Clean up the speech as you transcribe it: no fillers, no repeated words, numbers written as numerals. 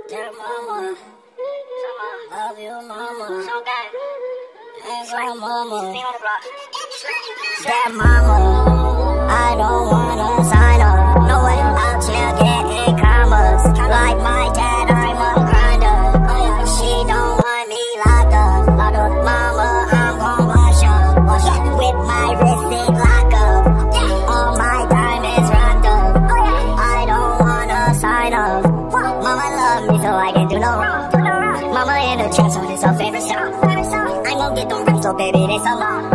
Dear mama, love you, mama. Hands like mama. Dear mama, I don't wanna sign up. No way, out here getting commas. Like my dad, I'm a grinder. She don't want me locked up. Mama, I'm gon' wash up. With my wrist it lock up. All my diamonds rocked up. I don't wanna sign up. Mama love me so I can do no wrong. Mama in the chat, so it's her favorite song. I gon' get them rims, so baby, they so long.